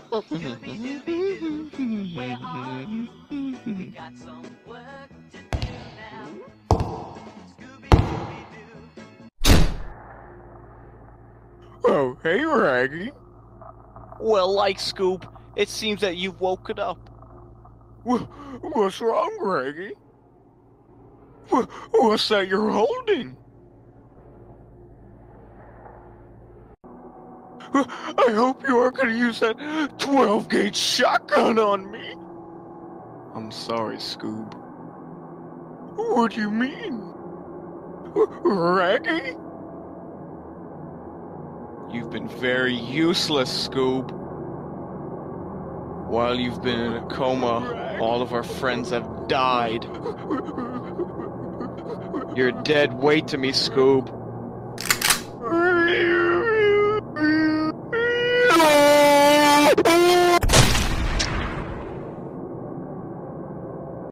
Scooby Doo, where are you? We got some work to do now. Scooby Doo. Oh, hey, Raggy. Well, like Scoob, it seems that you've woken up. What's wrong, Raggy? What's that you're holding? I hope you aren't going to use that 12-gauge shotgun on me. I'm sorry, Scoob. What do you mean? Raggy? You've been very useless, Scoob. While you've been in a coma, all of our friends have died. You're dead weight to me, Scoob.